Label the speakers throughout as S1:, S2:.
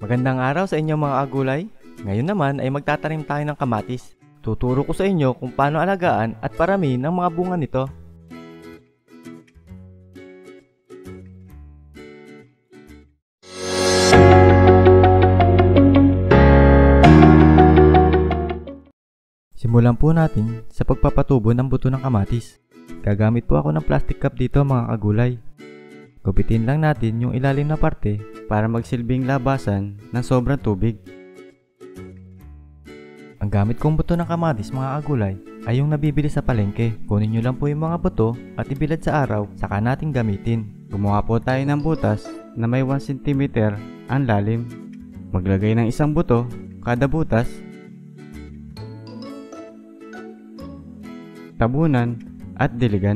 S1: Magandang araw sa inyo mga agulay. Ngayon naman ay magtatanim tayo ng kamatis. Tuturo ko sa inyo kung paano alagaan at paramihin ang mga bunga nito. Simulan po natin sa pagpapatubo ng buto ng kamatis. Gagamit po ako ng plastic cup dito mga agulay. Gupitin lang natin yung ilalim na parte para magsilbing labasan ng sobrang tubig. Ang gamit kong buto ng kamatis mga agulay ay yung nabibili sa palengke. Kunin nyo lang po yung mga buto at ibilad sa araw, saka natin gamitin. Gumawa po tayo ng butas na may 1 cm ang lalim. Maglagay ng isang buto kada butas. Tabunan at diligan.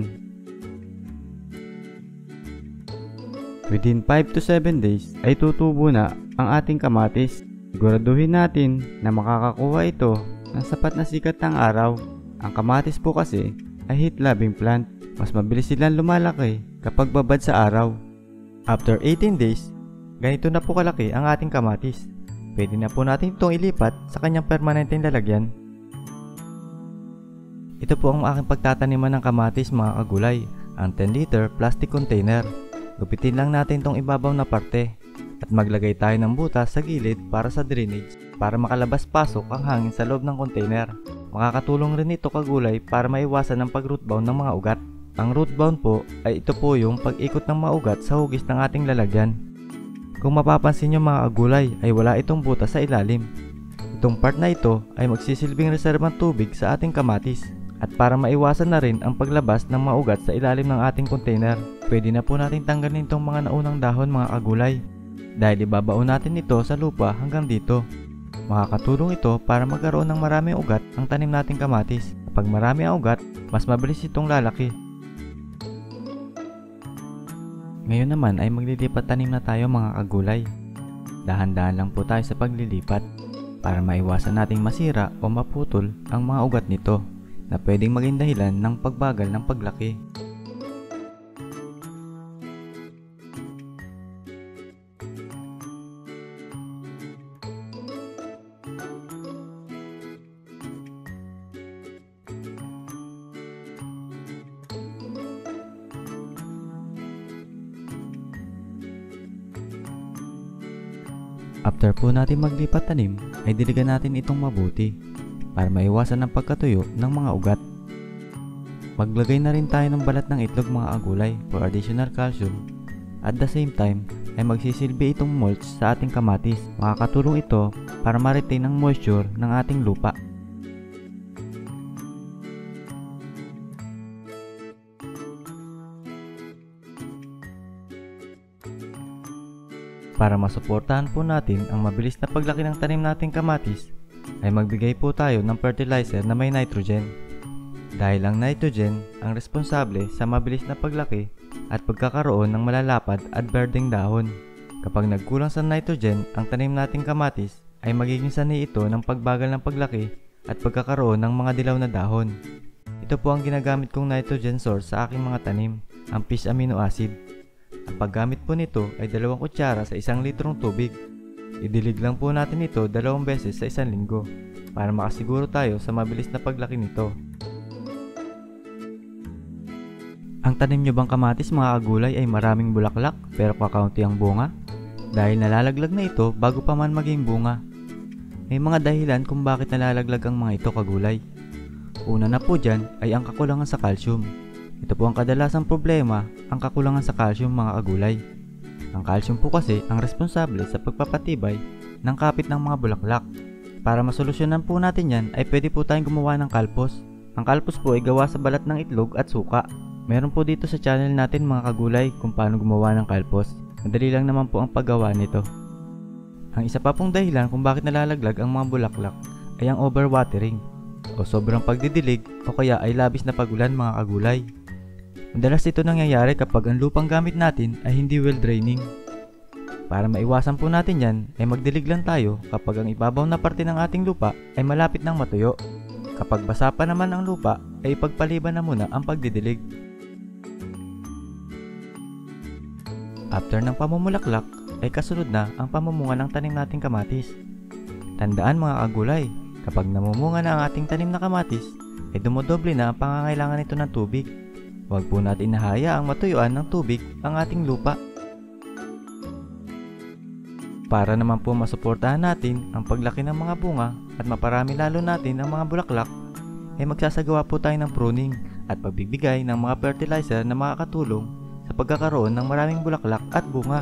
S1: Within 5 to 7 days ay tutubo na ang ating kamatis. Siguraduhin natin na makakakuha ito ng sapat na sikat ng araw. Ang kamatis po kasi ay heat-loving plant. Mas mabilis silang lumalaki kapag babad sa araw. After 18 days, ganito na po kalaki ang ating kamatis. Pwede na po natin itong ilipat sa kanyang permanenteng lalagyan. Ito po ang aking pagtataniman ng kamatis mga kagulay. Ang 10 liter plastic container. Gupitin lang natin itong ibabaw na parte at maglagay tayo ng butas sa gilid para sa drainage para makalabas-pasok ang hangin sa loob ng container. Makakatulong rin ito kagulay para maiwasan ang pag-root bound ng mga ugat. Ang root bound po ay ito po yung pag-ikot ng mga ugat sa hugis ng ating lalagyan. Kung mapapansin nyo mga agulay ay wala itong butas sa ilalim. Itong part na ito ay magsisilbing reserbang tubig sa ating kamatis. At para maiwasan na rin ang paglabas ng mga ugat sa ilalim ng ating container, pwede na po natin tanggalin itong mga naunang dahon mga agulay. Dahil ibabaon natin ito sa lupa hanggang dito. Makakatulong ito para magkaroon ng maraming ugat ang tanim nating kamatis. Kapag marami ang ugat, mas mabilis itong lalaki. Ngayon naman ay maglilipat tanim na tayo mga agulay. Dahan-dahan lang po tayo sa paglilipat para maiwasan nating masira o maputol ang mga ugat nito na pwedeng maging dahilan ng pagbagal ng paglaki. After po natin maglipat tanim, ay diligan natin itong mabuti para maiwasan ang pagkatuyo ng mga ugat. Maglagay na rin tayo ng balat ng itlog mga agulay for additional calcium. At the same time ay magsisilbi itong mulch sa ating kamatis. Makakatulong ito para ma-retain ang moisture ng ating lupa. Para masuportahan po natin ang mabilis na paglaki ng tanim nating kamatis, ay magbigay po tayo ng fertilizer na may nitrogen. Dahil ang nitrogen ang responsable sa mabilis na paglaki at pagkakaroon ng malalapad at berdeng dahon. Kapag nagkulang sa nitrogen ang tanim nating kamatis, ay magiging sanhi ito ng pagbagal ng paglaki at pagkakaroon ng mga dilaw na dahon. Ito po ang ginagamit kong nitrogen source sa aking mga tanim, ang fish amino acid. Ang paggamit po nito ay 2 kutsara sa 1 litrong tubig. Idilig lang po natin ito 2 beses sa 1 linggo para makasiguro tayo sa mabilis na paglaki nito. Ang tanim nyo bang kamatis mga agulay ay maraming bulaklak pero kakaunti ang bunga? Dahil nalalaglag na ito bago pa man maging bunga. May mga dahilan kung bakit nalalaglag ang mga ito kagulay. Una na po dyan ay ang kakulangan sa calcium. Ito po ang kadalasang problema, ang kakulangan sa calcium mga agulay. Ang calcium po kasi ang responsable sa pagpapatibay ng kapit ng mga bulaklak. Para masolusyonan po natin yan ay pwede po tayong gumawa ng kalpos. Ang kalpos po ay gawa sa balat ng itlog at suka. Meron po dito sa channel natin mga kagulay kung paano gumawa ng kalpos. Madali lang naman po ang paggawa nito. Ang isa pa pong dahilan kung bakit nalalaglag ang mga bulaklak ay ang overwatering o sobrang pagdidilig o kaya ay labis na pagulan mga kagulay. Madalas ito nangyayari kapag ang lupang gamit natin ay hindi well draining. Para maiwasan po natin yan ay magdilig lang tayo kapag ang ibabaw na parte ng ating lupa ay malapit ng matuyo. Kapag basa pa naman ang lupa ay ipagpaliban na muna ang pagdidilig. After ng pamumulaklak ay kasunod na ang pamumunga ng tanim nating kamatis. Tandaan mga kagulay, kapag namumunga na ang ating tanim na kamatis, ay dumodoble na ang pangangailangan nito ng tubig. Huwag po natin nahayaang matuyuan ng tubig ang ating lupa. Para naman po masuportahan natin ang paglaki ng mga bunga at maparami lalo natin ang mga bulaklak, ay magsasagawa po tayo ng pruning at pagbibigay ng mga fertilizer na makakatulong sa pagkakaroon ng maraming bulaklak at bunga.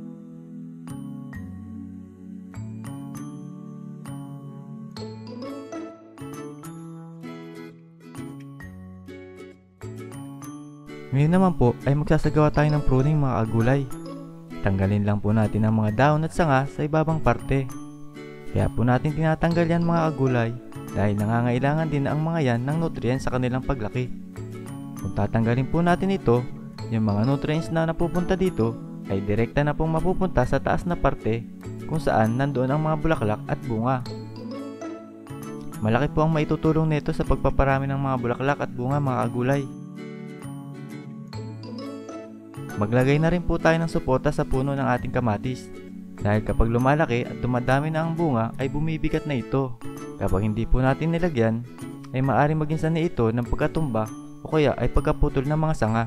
S1: Ngayon naman po ay magsasagawa tayo ng pruning mga kagulay. Tanggalin lang po natin ang mga dahon at sanga sa ibabang parte. Kaya po natin tinatanggal yan mga kagulay dahil nangangailangan din ang mga yan ng nutrients sa kanilang paglaki. Kung tatanggalin po natin ito, yung mga nutrients na napupunta dito ay direkta na pong mapupunta sa taas na parte kung saan nandoon ang mga bulaklak at bunga. Malaki po ang maitutulong nito sa pagpaparami ng mga bulaklak at bunga mga kagulay. Maglagay na rin po tayo ng suporta sa puno ng ating kamatis dahil kapag lumalaki at dumadami na ang bunga ay bumibigat na ito. Kapag hindi po natin nilagyan ay maaaring maging sanhi ito ng pagkatumba o kaya ay pagkaputol ng mga sanga.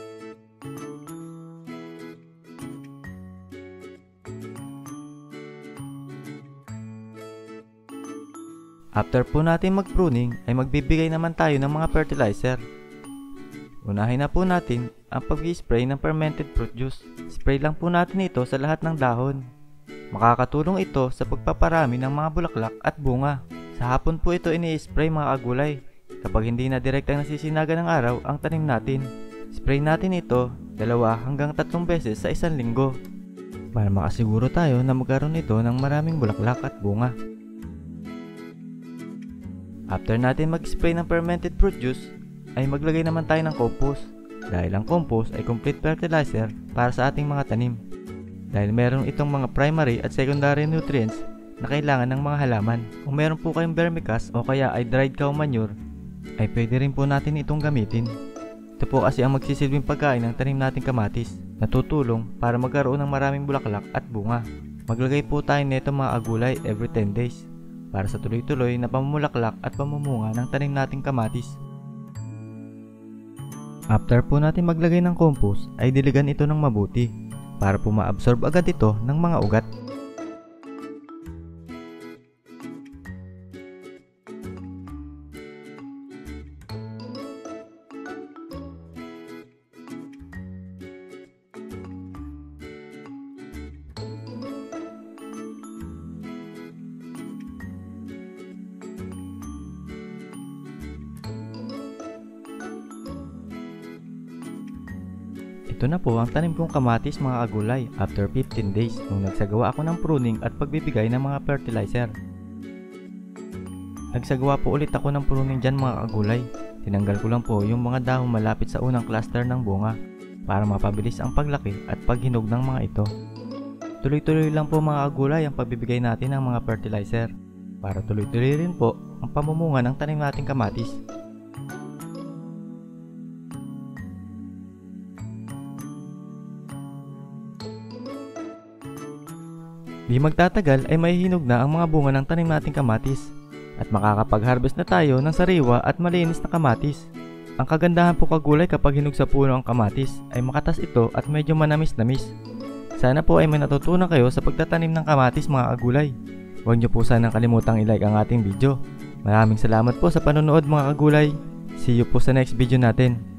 S1: After po natin mag-pruning ay magbibigay naman tayo ng mga fertilizer. Unahin na po natin ang pag-spray ng fermented fruit juice. Spray lang po natin ito sa lahat ng dahon. Makakatulong ito sa pagpaparami ng mga bulaklak at bunga. Sa hapon po ito ini-spray mga kagulay kapag hindi na direktang nasisinaga ng araw ang tanim natin. Spray natin ito 2 hanggang 3 beses sa isang linggo para makasiguro tayo na magkaroon ito ng maraming bulaklak at bunga. After natin mag-spray ng fermented fruit juice, ay maglagay naman tayo ng compost dahil ang compost ay complete fertilizer para sa ating mga tanim dahil meron itong mga primary at secondary nutrients na kailangan ng mga halaman. Kung meron po kayong vermicast o kaya ay dried cow manure, ay pwede rin po natin itong gamitin. Ito po kasi ang magsisilbing pagkain ng tanim nating kamatis na tutulong para magkaroon ng maraming bulaklak at bunga. Maglagay po tayo nito mga kagulay every 10 days para sa tuloy-tuloy na pamumulaklak at pamumunga ng tanim nating kamatis. After po natin maglagay ng compost ay diligan ito ng mabuti para po ma-absorb agad ito ng mga ugat. Ito na po ang tanim kong kamatis mga kagulay after 15 days nung nagsagawa ako ng pruning at pagbibigay ng mga fertilizer. Nagsagawa po ulit ako ng pruning dyan mga kagulay. Tinanggal ko lang po yung mga dahon malapit sa unang cluster ng bunga para mapabilis ang paglaki at paghinog ng mga ito. Tuloy-tuloy lang po mga kagulay ang pagbibigay natin ng mga fertilizer para tuloy-tuloy rin po ang pamumunga ng tanim nating kamatis. Di magtatagal ay mahihinog na ang mga bunga ng tanim nating kamatis at makakapag-harvest na tayo ng sariwa at malinis na kamatis. Ang kagandahan po kagulay kapag hinog sa puno ang kamatis ay makatas ito at medyo manamis-namis. Sana po ay may natutunan kayo sa pagtatanim ng kamatis mga kagulay. Huwag niyo po sanang kalimutang i-like ang ating video. Maraming salamat po sa panonood mga kagulay. See you po sa next video natin.